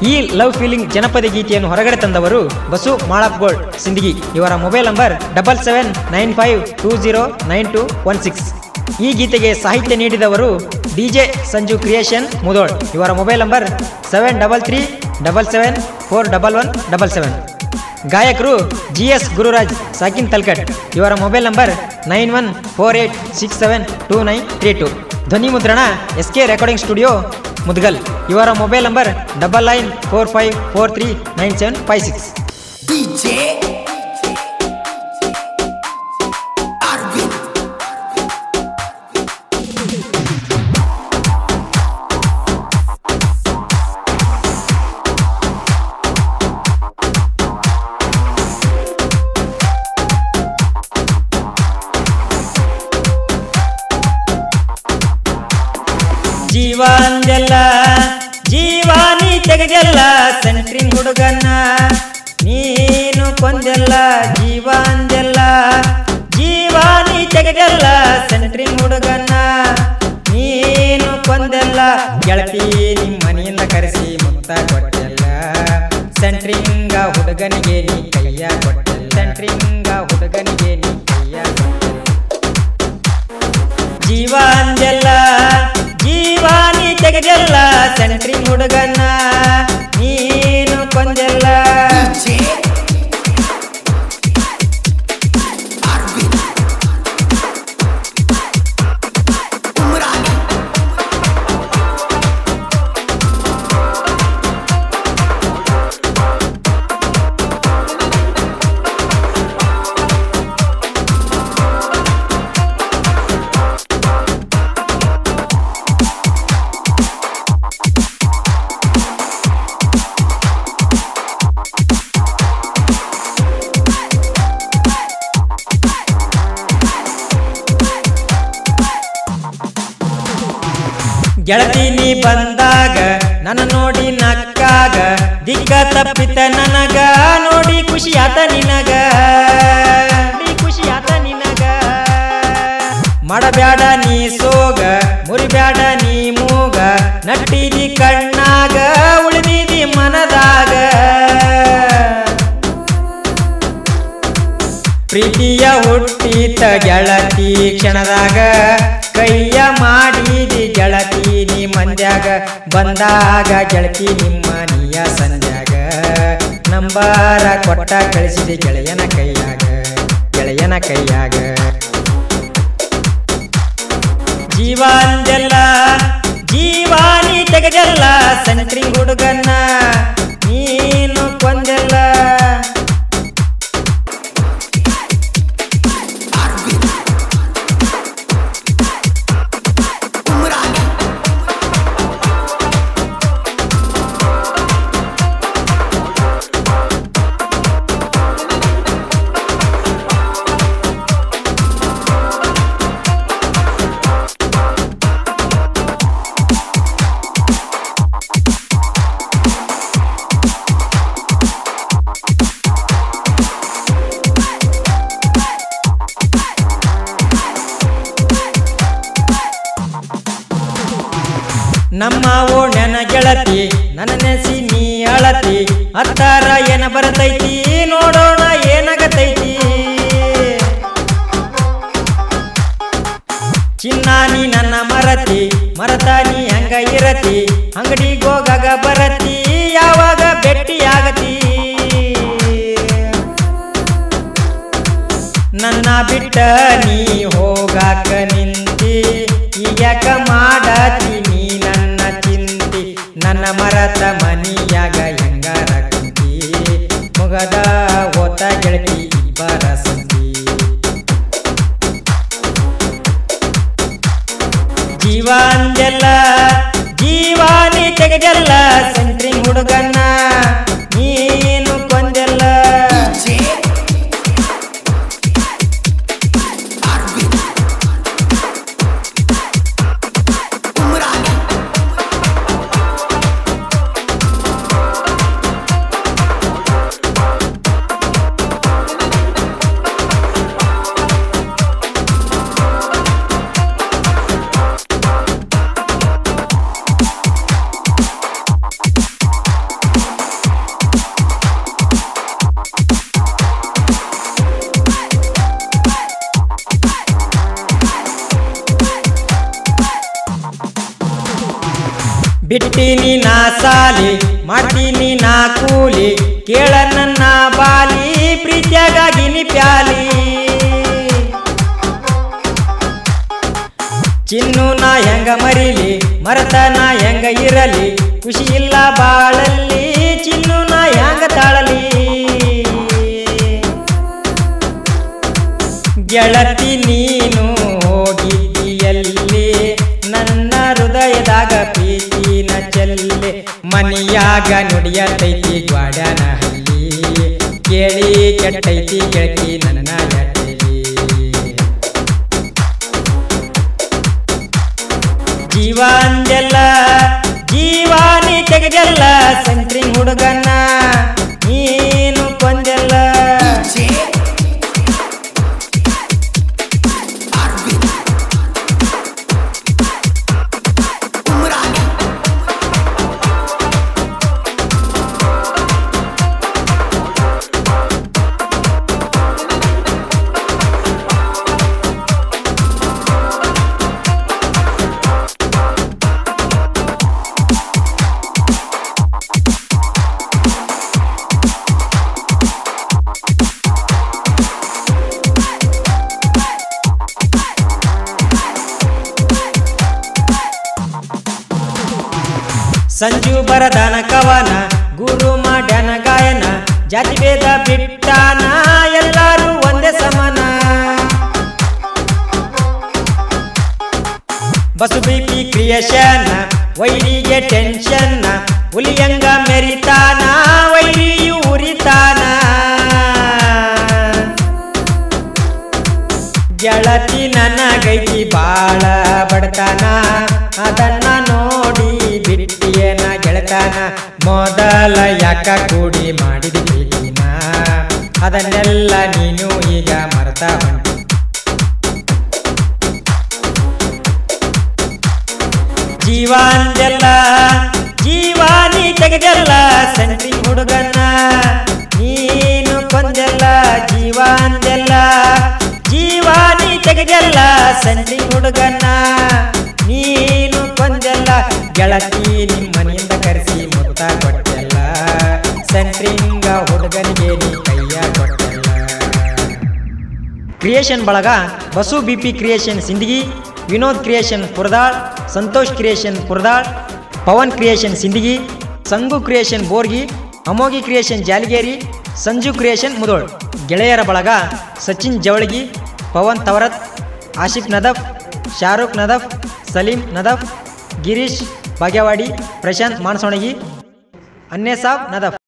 ಈ love feeling ಜನಪದ ಗೀತೆಯನ್ನು ಹೊರಗಡೆ ತಂದವರು ಬಸು ಮಾಳಪ್ಗೋಳ್ ಸಿಂದಗಿ. ಇವರ ಮೊಬೈಲ್ ನಂಬರ್ 7795209216. ಈ ಗೀತೆಗೆ ಸಾಹಿತ್ಯ ನೀಡಿದವರು DJ ಸಂಜು ಕ್ರಿಯೇಷನ್ ಮುದೋಳ್. ಇವರ ಮೊಬೈಲ್ ನಂಬರ್ 7337741177. ಗಾಯಕರು GS ಗುರುರಾಜ್ ಸಾಕಿನ್ ತಲ್ಕಟ್. ಇವರ ಮೊಬೈಲ್ ನಂಬರ್ 9148672932. ಧ್ವನಿ ಮುದ್ರಣ SK ರೆಕಾರ್ಡಿಂಗ್ ಸ್ಟುಡಿಯೋ ಮುದ್ಗಲ್. ಇವರ ಮೊಬೈಲ್ ನಂಬರ್ 9945439756. DJ Arvind. ಜೀವಾಂದೆಲ್ಲ ಜೀವಾನಿ ತೆಗೆದೆಲ್ಲ ಸೆಂಟ್ರಿಂಗ್ ಹುಡುಗನ್ನ ನೀನು ಕೊಂದೆಲ್ಲ. ಜೀವಾಂದೆಲ್ಲ ಜೀವಾನಿ ತೆಗೆದೆಲ್ಲ ಸೆಂಟ್ರಿಂಗ್ ಹುಡುಗನ್ನ ನೀನು ಕೊಂದೆಲ್ಲ. ಗೆಳತಿ ನಿಮ್ಮ ಮನೆಯಿಂದ ಕರೆಸಿ ಮುತ್ತ ಕೊಟ್ಟೆಲ್ಲ. ಸೆಂಟ್ರಿಂಗ ಹುಡುಗನಿಗೆ ನೀ ಕೈಯ ಕೊಟ್ಟೆಲ್ಲ. ಸೆಂಟ್ರಿಂಗ ಹುಡುಗನಿಗೆ ನೀ ಕೈಯ ಕೊಟ್ಟೆಲ್ಲ. ಜೀವಾಂದೆಲ್ಲ ಜೀವಾನಿ ತೆಗೆದೆಲ್ಲ ಸೆಂಟ್ರಿಂಗ್ ಹುಡುಗನ್ನ ನೀನು ಕೊಂದೆಲ್ಲ. ಗೆಳತಿ ನೀ ಬಂದಾಗ ನನ್ನ ನೋಡಿ ನಕ್ಕಾಗ ದಿಕ್ಕ ತಪ್ಪಿತ ನನಗ. ನೋಡಿ ಖುಷಿಯಾತ ನಿನಗ. ಖುಷಿಯಾತ ನಿನಗ. ಮಾಡಬ್ಯಾಡ ನೀ ಸೋಗ ಮುರಿಬ್ಯಾಡ ನೀ ಮೂಗ. ನಟ್ಟಿದಿ ಕಣ್ಣಾಗ ಉಳಿದಿದಿ ಮನದಾಗ. ಪ್ರೀತಿಯ ಹುಟ್ಟಿತ ಗೆಳತಿ ಕ್ಷಣದಾಗ. ಕೈಯ ಮಾಡಿದಿ ಗೆಳತಿ ನೀ ಮಂದ್ಯಾಗ. ಬಂದಾಗ ಗೆಳತಿ ನಿಮ್ಮ ನೀಯ ಸಂಧ್ಯಾಗ. ನಂಬಾರ ಕೊಟ್ಟ ಕಳಿಸಿದಿ ಗೆಳೆಯನ ಕೈಯಾಗ. ಗೆಳೆಯನ ಕೈಯಾಗ. ಜೀವಾಂದೆಲ್ಲ ಜೀವಾನಿ ತೆಗೆದೆಲ್ಲ ಸೆಂಟ್ರಿಂಗ್ ಹುಡುಗನ್ನ ನೀನು ಕೊಂದೆಲ್ಲ. ನಮ್ಮ ಓಣ್ಯನ ಗೆಳತಿ ನನ್ನ ನೆಸಿ ನೀ ಅಳತಿ. ಹತ್ತಾರ ಏನ ಬರತೈತಿ ನೋಡೋಣ ಏನಾಗತೈತಿ. ಚಿನ್ನಾನಿ ನನ್ನ ಮರತಿ ಮರತಾನಿ ಹಂಗ ಇರತಿ. ಅಂಗಡಿಗೋಗಾಗ ಬರತಿ ಯಾವಾಗ ಭೇಟಿಯಾಗತಿ. ನನ್ನ ಬಿಟ್ಟ ನೀ ಹೋಗಾಕ ನಿಂತಿ. ಈಗ್ಯಾಕ ಮಾಡತಿ ನೀ ನನ್ನ ಚಿಂತಿ. ನನ್ನ ಮರತ ಮನಿಯಾಗ ಹೆಂಗಾರ ಕುಂತಿ. ಮುಗದ ಓತ ಗೆಳತಿ ಇಬ್ಬರ ಸಂತಿ. ಜೀವಾಂದೆಲ್ಲ ಜೀವಾನಿ ತೆಗೆದೆಲ್ಲ ಸೆಂಟ್ರಿಂಗ್ ಹುಡುಗನ್ನ ನೀನು ಕೊಂದೆಲ್ಲ. ಬಿಟ್ಟಿನಿ ನಾ ಸಾಲಿ ಮಾಡ್ತೀನಿ ನಾ ಕೂಲಿ ಕೇಳ ನನ್ನ ಬಾಲಿ ಪ್ರೀತಿಯಾಗಿನಿ ಪ್ಯಾಲಿ ಚಿನ್ನು ನಾ ಹೆಂಗ ಮರಿಲಿ ಮರತ ನಾ ಹೆಂಗ ಇರಲಿ ಖುಷಿ ಇಲ್ಲ ಬಾಳಲ್ಲಿ ಚಿನ್ನು ನಾ ಹೆಂಗ ತಾಳಲಿ ಗೆಳತಿ ನೀನು ಹೋಗಿದ್ದೀಯಲ್ಲಿ ನನ್ನ ಹೃದಯದಾಗ ಪ್ರೀತಿನ ಚೆಲ್ಲೆ ಮನಿಯಾಗ ನುಡಿಯತೈತಿ ಗ್ವಾಡ್ಯಾನ ಹಳ್ಳಿ ಕೇಳಿ ಕೆಟ್ಟೈತಿ ಗೆಳತಿ ನನ್ನ ಜಟಲಿ ಜೀವಾಂದೆಲ್ಲ ಜೀವಾನಿ ತೆಗೆದೆಲ್ಲ ಸೆಂಟ್ರಿಂಗ್ ಹುಡುಗನ್ನ ನೀನು ಕೊಂದೆಲ್ಲ ಸಂಜು ಬರದಾನ ಕವನ ಗುರು ಮಾಡ್ಯಾನ ಗಾಯನ ಜಾತಿ ಭೇದ ಬಿಟ್ಟಾನ ಎಲ್ಲರೂ ಒಂದೇ ಸಮಾನ ಬಸು ಬಿಪಿ ಕ್ರಿಯೇಷನ್ ವೈರಿಗೆ ಟೆನ್ಷನ್ ಹುಲಿಯಂಗ ಮೆರಿತಾನ ವೈರಿಯು ಉರಿತಾನ ಗೆಳತಿ ನನಗೈತಿ ಬಾಳ ಬಡತಾನ ಅದನ್ನ ನೋಡಿ ಬಿಟ್ಟಿಯೇನ ಗೆಳತಾನ ಮೊದಲ ಯಾಕ ಕೂಡಿ ಮಾಡಿದ ಪ್ರೀತಿನ ಅದನ್ನೆಲ್ಲ ನೀನು ಈಗ ಮರೆತ ಹೊಂಟಿ ಜೀವಾಂದೆಲ್ಲ ಜೀವಾನಿ ತೆಗೆದೆಲ್ಲ ಸೆಂಟ್ರಿಂಗ್ ಹುಡುಗನ್ನ ನೀನು ಕೊಂದೆಲ್ಲ ಜೀವಾಂದೆಲ್ಲ ಜೀವಾನಿ ತೆಗೆದೆಲ್ಲ ಸೆಂಟ್ರಿಂಗ್ ಹುಡುಗನ್ನ ನೀನು ಕೊಂದೆಲ್ಲ ಗೆಳತಿ ನಿಮ್ಮನಿಂದ ಕರೆಸಿ ಮುತ್ತ ಕೊಟ್ಟೆಲ್ಲ ಸೆಂಟ್ರಿಂಗ ಹುಡುಗನಿಗೆ ನೀ ಕೈಯ ಕೊಟ್ಟೆಲ್ಲ ಕ್ರಿಯೇಷನ್ ಬಳಗ Basu BP creation Sindagi Vinod creation Puradal Santosh creation Puradal Pavan creation Sindagi Sangu creation Borgi Amogi creation Jaligeri Sanju creation Mudhol ಗೆಳೆಯರ ಬಳಗ ಸಚಿನ್ ಜವಳಗಿ ಪವನ್ ತವರತ್ ಆಶಿಫ್ ನದಫ್ ಶಾರುಖ್ ನದಫ್ ಸಲೀಂ ನದಫ್ ಗಿರೀಶ್ ಬಾಗ್ಯವಾಡಿ ಪ್ರಶಾಂತ್ ಮಾನಸೋಣಗಿ ಅನ್ನೇಸಾಬ್ ನದಫ್